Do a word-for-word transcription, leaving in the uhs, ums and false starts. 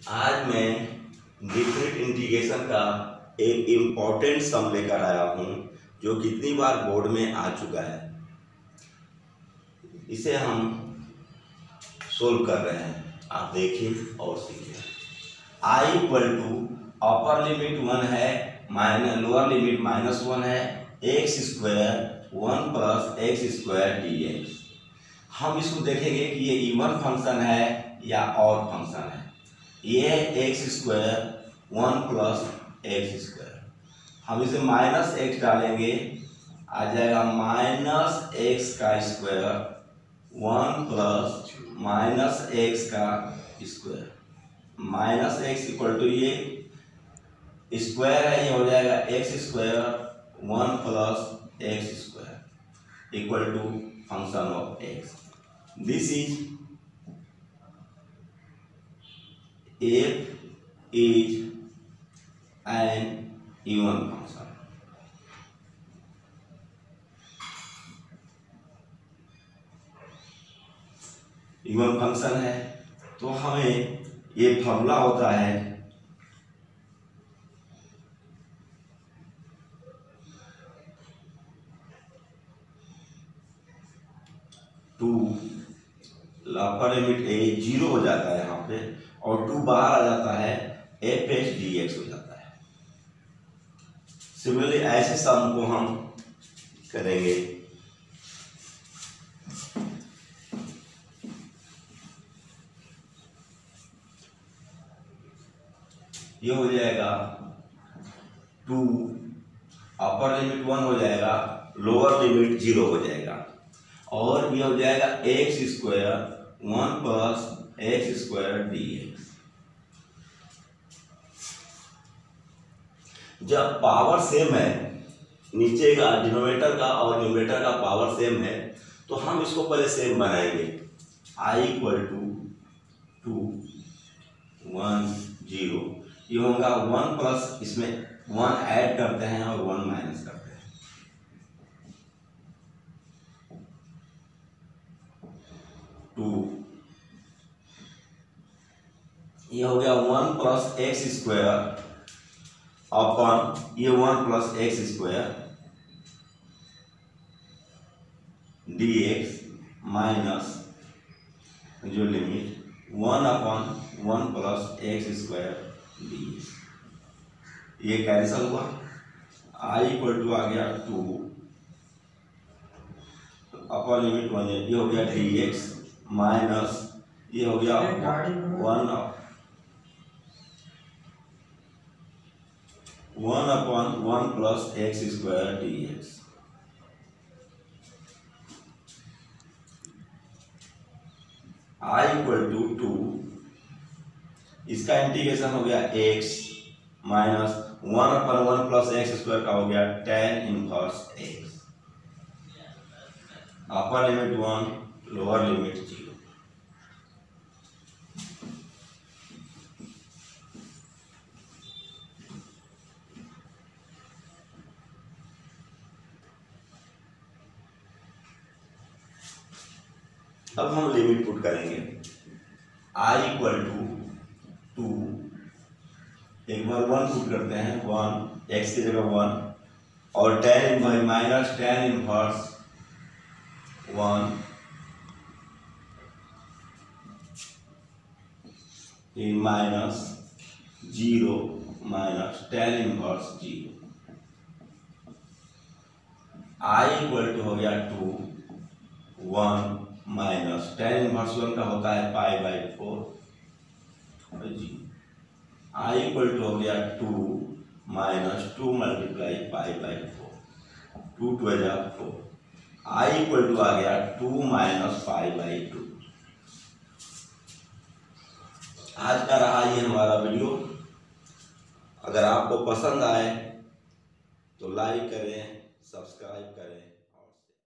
आज मैं different integration का एक इम्पॉर्टेंट सम लेकर आया हूँ जो कितनी बार बोर्ड में आ चुका है। इसे हम सोल्व कर रहे हैं, आप देखिए और सीखिए। I equal to upper limit one है, minus lower limit minus one है, x square one plus x square d x. हम इसको देखेंगे कि ये इवन फंक्शन है या ऑड फंक्शन है। ये है x square one plus x square. हम इसे माइनस एक्स डालेंगे, आ जाएगा माइनस एक्स का square one plus minus x का square. Minus x equal to ये स्क्वायर है, ये हो जाएगा x square one plus x square equal to function of x. This is f is an even function। Even function है तो हमें ये फॉर्मूला होता है two upper limit a zero हो जाता है यहाँ पे और टू बाहर आ जाता है, एफ एच डी एक्स हो जाता है। सिमिलरली ऐसे सम को हम करेंगे। ये हो जाएगा टू अपर लिमिट वन हो जाएगा, लोअर लिमिट जीरो हो जाएगा और ये हो जाएगा x square one plus x square d x. जब पावर सेम है, नीचे का डिनोमिनेटर का और न्यूमरेटर का पावर सेम है, तो हम इसको पहले सेम बनाएंगे। I equal to two one zero, ये होगा वन प्लस, इसमें वन ऐड करते हैं और वन माइनस करते हैं। टू ये हो गया one plus x square upon ये one plus x square d x minus जो limit one upon one plus x square d x. ये कैंसिल हुआ, आई इक्वल टू आ गया टू अपॉन लिमिट वन, ये हो गया डी एक्स माइनस ये हो गया one one upon one plus x square d x. I equal to two, इसका इंटीग्रेशन हो गया x minus one upon one plus x square का हो गया tan inverse x. Upper limit one, lower limit zero. अब हम limit put करेंगे। आई equal to to, एक बार वन पुट करते हैं, वन एक्स की जगह वन और tan minus tan inverse one minus zero minus tan inverse zero. I equal to हो गया two one minus tan inverse one का होता है पाई बाई फोर जी। आई इक्वल टू हो गया two minus two multiply pi by four, two two जा four. I equal to आ गया two minus five by two. आज का रहा ये हमारा वीडियो। अगर आपको पसंद आए तो लाइक करें, सब्सक्राइब करें।